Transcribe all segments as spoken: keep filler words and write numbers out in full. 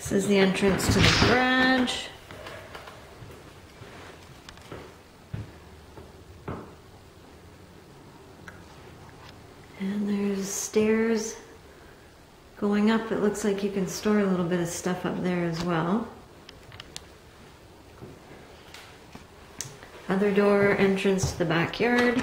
This is the entrance to the garage. And there's stairs going up. It looks like you can store a little bit of stuff up there as well. Other door, entrance to the backyard.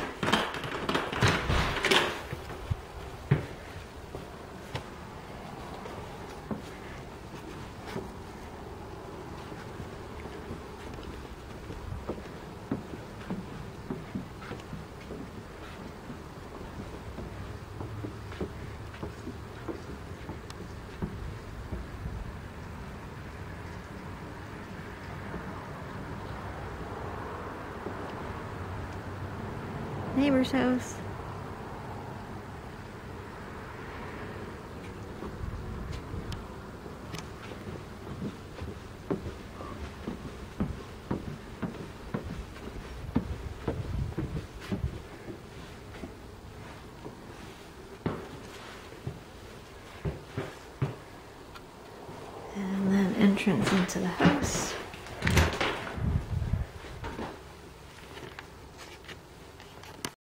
Neighbor's house. And then entrance into the house.